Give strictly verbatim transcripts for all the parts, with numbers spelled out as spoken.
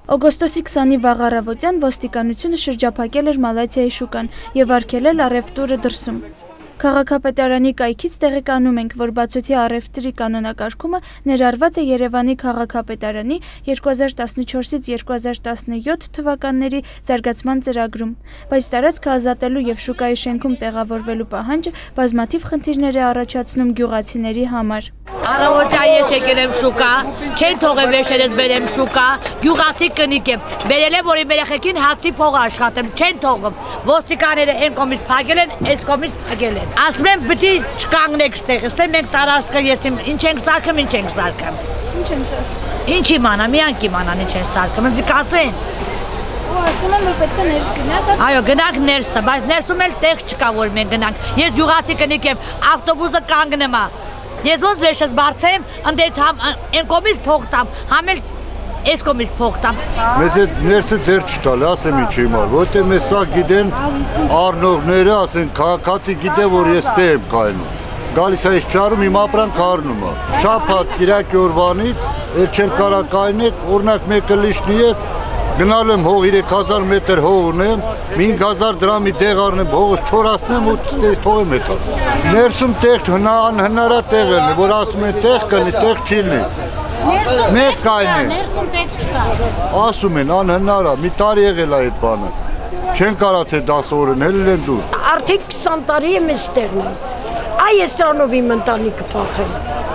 Օգոստոսի քսանի վաղ առավոտյան ոստիկանությունը շրջափակել էր Մալաթիայի շուկան և արգելել առևտուրը դրսում։ Քաղաքապետարանի կայքից տեղեկանում ենք, որ բացօթյա առևտրի կանոնակարգումը ներառված է Երևանի քաղաքապետարանի երկու հազար տասնչորսից երկու հազար տասնյոթ թվականների զարգացման ծրագրում, բայց տարածքը ազատելու և շուկայի շենքում տեղավորվելու պահանջը բազմաթիվ խնդիրներ է առաջացնում գյուղացիների համար։ Առավոտյա ես եկել եմ շուկա, չեն թողել վերջերս բերեմ շուկա, գյուղացի կնիկ եմ, բերել եմ, որ իմ երեխեքին հացի փող աշխատեմ, չեն թողում, ոստիկանները այն կողմից փակել են, այս կողմից փակել են։ Ասում եմ, պիտի չկանգնեք ստեղ, ստեղ մենք տարածքը ես իմ ինչ ենք սարքում, ինչ ենք սարքում։ Ինչ ենք սարքում։ Ինչ իմանամ, իրանք իմանան ինչ են սարքում, ինձ կասեն։ Ու ասում եմ, որ պետք է ներս գնաք։ Այո, գնանք ներսը, բայց ներսում էլ տեղ չկա, որ մենք գնանք։ Ես գյուղացի կնիկ եմ, ավտոբուսը կանգնում է։ Ես ոնց վերջս բարձեմ, ընդեց համ այն կողմից փող տամ, համ էլ այս կողմից փող տամ։ Մեզ այդ ներսը ձեր չտալ, ասեմ ինչ հիմար, որտեղ մեզ սա գիտեն առնողները, ասեն քաղաքացի գիտե, որ ես տեղ եմ կայնում։ Գալիս է այս ճարում, իմ ապրանք առնում է։ Շաբաթ կիրակի օրվանից, էլ չեն կարա կայնեք, օրինակ մեկը լիշնի ես, գնալ եմ հող երեք հազար մետր հող ունեմ, հինգ հազար դրամի տեղ առնեմ, հողս չորացնեմ ու թողեմ հետա։ Ներսում տեղ անհնարա տեղ են, որ ասում են տեղ կլինի, տեղ չի լինի։ Մեկ կայն է։ Ներսում տեղ չկա։ Ասում են անհնարա, մի տարի եղել է այդ բանը։ Չեն կարած է դաս օրն, էլ են դու։ Արդեն քսան տարի եմ այստեղն եմ։ Այ ես դրանով իմ ընտանիքը փախեմ։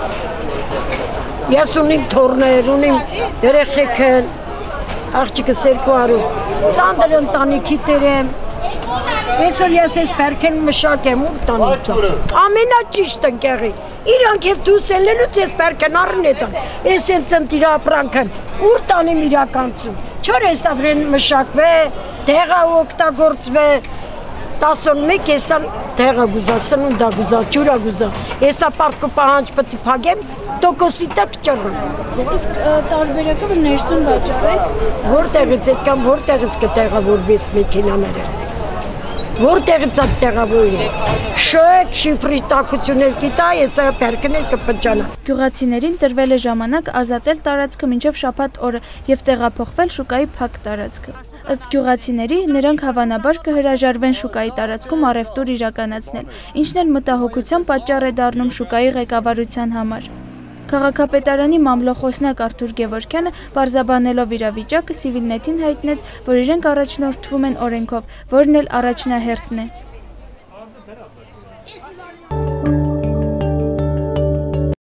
Ես ունիմ թոռներ, ունիմ երեխեք են, աղջիկս երկու արու, ծանր ընտանիքի տեր եմ։ Այսօր ես այս բերքեն մշակ եմ, ուր տանիք ծախ։ Ամենաճիշտ ընկեղի, իրանք և դուս ելնելուց ես բերքեն առն էտան, ես են ծնտիր ապրանքն, ուր տանիմ իրականցում։ Չոր ես ապրեն մշակվե, դեղա ու օգտագործվե, տասնմեկ եսան դեղա գուզա, սնունդա գուզա, ջուրա գուզա, եսա պարտկու պահանջ պտի պագեմ, տոկոսի տակ ճռում։ Իսկ տարբերակը որ ներսում վաճառեք, որտեղից այդ կամ որտեղից կտեղավորվես մեքենաները, որտեղից այդ տեղավորի, շոյեք շիֆրի տակություններ կիտա, ես այ պերքնել կպջանա։ Գյուղացիներին տրվել է ժամանակ ազատել տարածքը մինչև շաբաթ օրը և տեղափոխվել շուկայի փակ տարածքը։ Ըստ գյուղացիների, նրանք հավանաբար կհրաժարվեն շուկայի տարածքում առևտուր իրականացնել, ինչն էլ մտահոգության պատճառ է դառնում շուկայի ղեկավարության համար։ Քաղաքապետարանի մամլոխոսնակ Արթուր Գևորգյանը պարզաբանելով իրավիճակը Civilnet-ին հայտնեց, որ իրենք առաջնորդվում են օրենքով, որն էլ առաջնահերթն է։